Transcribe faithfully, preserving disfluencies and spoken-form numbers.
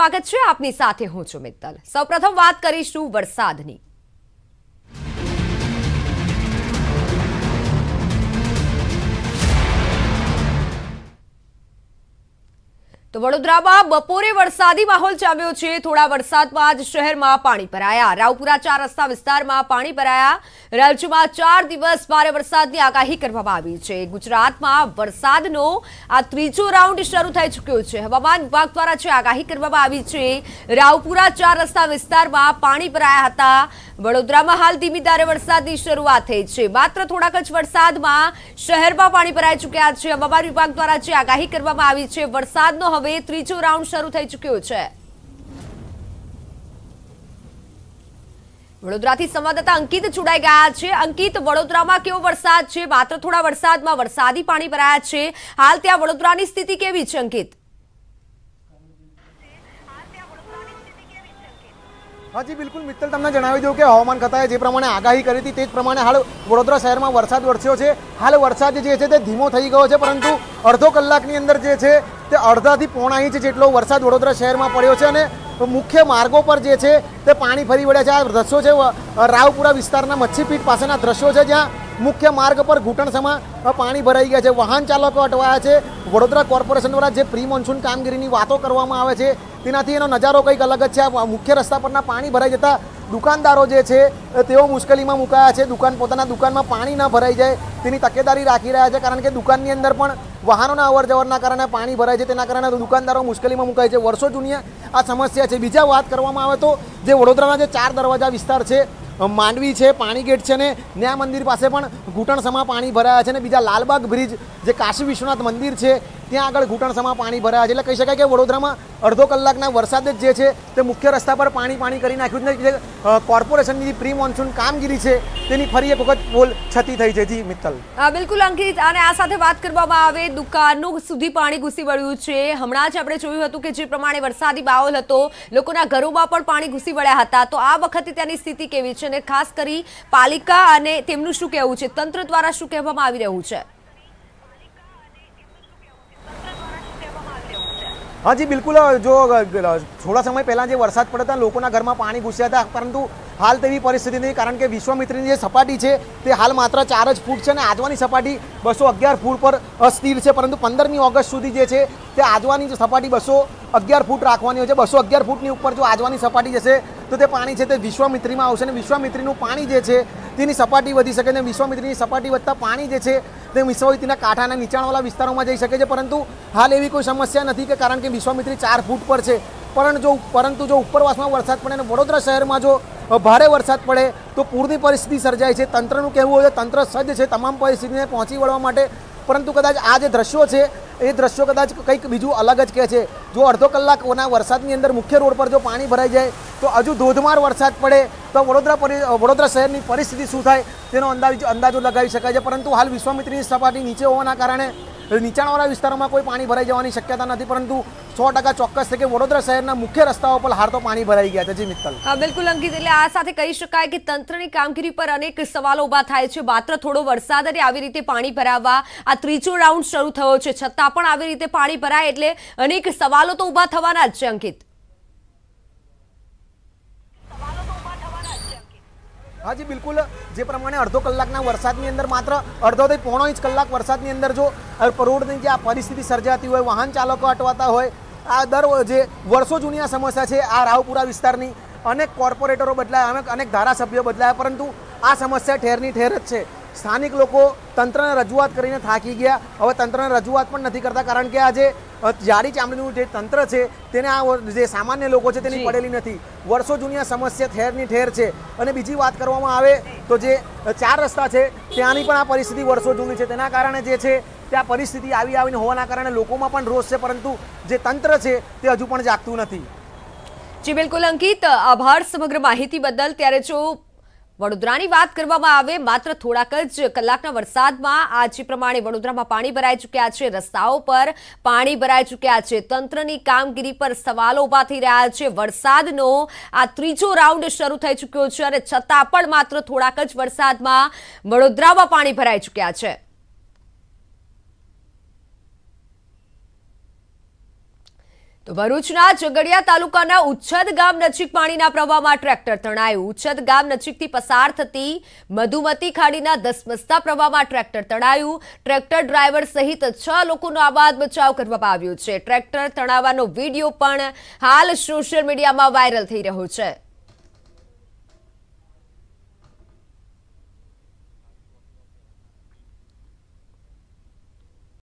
સ્વાગત છે આપની સાથે હું છું મિત્તલ। સૌપ્રથમ વાત કરીશું વરસાદની। તો વડોદરામાં બપોરે વરસાદી માહોલ જામ્યો છે। થોડા વરસાદમાં જ શહેરમાં પાણી ભરાયા। રાવપુરા ચાર રસ્તા વિસ્તારમાં પાણી ભરાયા। રાજ્યમાં ચાર દિવસ ભારે વરસાદની આગાહી કરવામાં આવી છે। ગુજરાતમાં વરસાદનો આ ત્રીજો રાઉન્ડ શરૂ થઈ ચૂક્યો છે। હવામાન વિભાગ દ્વારા જે આગાહી કરવામાં આવી છે, રાવપુરા ચાર રસ્તા વિસ્તારમાં પાણી ભરાયા હતા। વડોદરામાં હાલ ધીમી ધારે વરસાદની શરૂઆત થઈ છે। માત્ર થોડાક જ વરસાદમાં શહેરમાં પાણી ભરાઈ ચૂક્યા છે। હવામાન વિભાગ દ્વારા જે આગાહી કરવામાં આવી છે, વરસાદનો હવે ત્રીજો રાઉન્ડ શરૂ થઈ ચૂક્યો છે। વડોદરાથી સંવાદદાતા અંકિત જોડાઈ ગયા છે। અંકિત, વડોદરામાં કેવો વરસાદ છે? માત્ર થોડા વરસાદમાં વરસાદી પાણી ભરાયા છે। હાલ ત્યાં વડોદરાની સ્થિતિ કેવી છે અંકિત? हाँ जी बिल्कुल मित्तल, तमने जणावी दूं के हवामान खाताए जे प्रमाणे आगाही करी थी ते ज प्रमाणे हाल वडोदरा शहेरमां वरसाद वरस्यो छे। हाल वरसाद जे छे ते धीमो थई गयो छे, परंतु अर्धो कलाकनी अंदर जे छे ते अर्धाथी पोणा इंच जेटलो वरसाद वडोदरा शहेरमां पड्यो छे અને मुख्य मार्गों पर जे छे ते पाणी फरी वळ्या छे। आ दृश्यो छे रावपुरा विस्ताરના मच्छीपीठ पासेना दृश्यो छे, ज्यां मुख्य मार्ग पर घूंटणसमा पाणी भराई गया है। वाहन चालको अटवाया है। वडोदरा कॉर्पोरेशन द्वारा जे प्री मोन्सून कामगीरीनी वातो करवामां आवे छे तेनाथी एनो नजारो कंईक अलग ज छे। मुख्य रस्ता परना पाणी भराई जता दुकानदारो जे छे तेओ मुश्केलीमां मुकाया छे। दुकान पोताना दुकानमां पाणी न भराई जाय तेनी तकेदारी राखी रह्या छे, कारण के दुकाननी अंदर पण वाहनोना अवर जवरना कारणे पाणी भराय छे, तेना कारणे दुकानदारो मुश्केलीमां मुकाय छे। वर्षो जूनी आ समस्या छे। बीजा वात करवामां आवे तो जे वडोदराना जे चार दरवाजा विस्तार छे, मांडवी है, पाणीगेट है ने न्या मंदिर पास पण घूंटणसमा पाणी भराया है। बीजा लालबाग ब्रिज जे काशी विश्वनाथ मंदिर है त्या आगळ घूंटणसमा पाणी भराया है। એટલે કહી શકાય કે વડોદરામાં અડધો કલાકના વરસાદ જ જે છે તે મુખ્ય રસ્તા પર પાણી પાણી કરી નાખ્યું છે। જે કોર્પોરેશનની જે પ્રી મોન્સૂન કામગીરી છે તેની ફરી એક વખત પોલ છતી થઈ છે। જી મિત્તલ, બિલકુલ અંકિત, અને આ સાથે વાત કરવામાં આવે દુકાનો સુધી પાણી ઘૂસી વળ્યું છે। હમણાં જ આપણે જોયું હતું કે જે પ્રમાણે વરસાદી માહોલ હતો, લોકોના ઘરોમાં પણ પાણી ઘૂસી વળ્યા હતા। તો આ વખતે તેની સ્થિતિ કેવી છે અને ખાસ કરી પાલિકા અને તેમનું શું કહેવું છે, તંત્ર દ્વારા શું કહેવામાં આવી રહ્યું છે? हाँ जी बिल्कुल, जो थोड़ा समय पहला जो वरसाद पड़ा था लोगों घर में पानी घुस्या था, परंतु हाल तेवी परिस्थिति नहीं, कारण के विश्वामित्रीनी जे सपाटी है ते हाल मात्र चार ज फूट है। आजवानी सपाटी बसो अगियार फूट पर अस्थिर है, परंतु पंदरमी ऑगस्ट सुधी जे छे ते आजवानी सपाटी बसो अगियार फूट राखवानी होय छे। बसो अगियार फूटनी उपर जो आजवानी सपाटी जशे तो ते पाणी छे ते विश्वामित्रीमां आवशे ने विश्वामित्रीनुं पाणी जे छे तेनी सपाटी वधी शके ने विश्वामित्रीनी सपाटी વધતા પાણી જે છે તે વિશ્વામિત્રીના કાંઠાના નીચાણવાળા વિસ્તારોમાં જઈ શકે છે। પરંતુ હાલ એવી કોઈ સમસ્યા નથી, કે કારણ કે વિશ્વામિત્રી ચાર ફૂટ પર છે। પરંતુ જો પરંતુ જો ઉપરવાસમાં વરસાદ પડે અને વડોદરા શહેરમાં જો ભારે વરસાદ પડે તો પૂરની પરિસ્થિતિ સર્જાય છે। તંત્રનું કહેવું હોય તંત્ર સજ્જ છે તમામ પરિસ્થિતિને પહોંચી વળવા માટે, પરંતુ કદાચ આ જે દ્રશ્યો છે એ દ્રશ્યો કદાચ કંઈક બીજું અલગ જ કહે છે। જો અડધો કલાકના વરસાદની અંદર મુખ્ય રોડ પર જો પાણી ભરાઈ જાય તો હજુ ધોધમાર વરસાદ પડે તો વડોદરા વડોદરા શહેરની પરિસ્થિતિ શું થાય તેનો અંદાજ અંદાજો લગાવી શકાય છે। પરંતુ હાલ વિશ્વામિત્રીની સપાટી નીચે હોવાના કારણે નીચાણવાળા વિસ્તારોમાં કોઈ પાણી ભરાઈ જવાની શક્યતા નથી, પરંતુ સો ટકા ચોક્કસ છે કે વડોદરા શહેરના મુખ્ય રસ્તાઓ પર હાર તો પાણી ભરાઈ ગયા છે। જી મિત્તલ, હા બિલકુલ અંકિત, એટલે આ સાથે કહી શકાય કે તંત્રની કામગીરી પર અનેક સવાલો ઊભા થાય છે। માત્ર થોડો વરસાદ અને આવી રીતે પાણી ભરાવા આ ત્રીજો રાઉન્ડ શરૂ થયો છે, છતાં પણ આવી રીતે પાણી ભરાય એટલે અનેક સવાલો તો ઊભા થવાના જ છે અંકિત। हाँ जी बिल्कुल, जे प्रमाणे अर्धो कलाकना वरसादनी अंदर मात्र अर्धो थी पोणो इंच कलाक वरसादनी अंदर जो रोडनी जे आ परिस्थिति सर्जाती होय, वाहन चालको अटवाता होय, आ दर जे वर्षो जूनी आ समस्या है। आ रावपुरा विस्तारनी अनेक कॉर्पोरेटरो बदलाया, अनेक अनेक धारासभ्यो बदलाया, परंतु आ समस्या ठेरनी ठेर ज छे। स्थानिक लोग तंत्रने रजूआत करीने थाकी गया, हवे तंत्रने रजूआत पण नथी करता, कारण के आज जाड़ी चामड़ीनुं जे तंत्र छे तेने आ जे सामान्य लोको छे तेनी पड़ेली नथी। वर्षो जूनी आ समस्या ठेरनी ठेर छे। अने बीजी वात करवामां आवे तो जे चार रस्ता छे त्यानी पण आ परिस्थिति वर्षो जूनी छे, तेना कारणे जे छे त्या परिस्थिति आवी आवीने होवाना कारणे लोकोमां पण रोष छे, परंतु जे तंत्र छे ते हजू पण जागतुं नथी। जी बिल्कुल अंकित, आभार समग्र माहिती बदल। त्यारे जो વડોદરાની વાત કરવામાં આવે, માત્ર થોડાક જ કલાકના વરસાદમાં આ જે પ્રમાણે વડોદરામાં પાણી ભરાઈ ચૂક્યા છે, રસ્તાઓ પર પાણી ભરાઈ ચૂક્યા છે, તંત્રની કામગીરી પર સવાલો ઊભા થઈ રહ્યા છે। વરસાદનો આ ત્રીજો રાઉન્ડ શરૂ થઈ ચૂક્યો છે અને છતાં પણ માત્ર થોડાક જ વરસાદમાં વડોદરામાં પાણી ભરાઈ ચૂક્યા છે। તો ભરૂચના ઝઘડિયા તાલુકાના ઉચ્છદ ગામ નજીક પાણીના પ્રવાહમાં ટ્રેક્ટર તણાયું। ઉચ્છદ ગામ નજીકથી પસાર થતી મધુમતી ખાડીના ધસમસતા પ્રવાહમાં ટ્રેક્ટર તણાયું। ટ્રેક્ટર ડ્રાઈવર સહિત છ લોકોનો આબાદ બચાવ કરવામાં આવ્યો છે। ટ્રેક્ટર તણાવવાનો વિડીયો પણ હાલ સોશિયલ મીડિયામાં વાયરલ થઈ રહ્યો છે।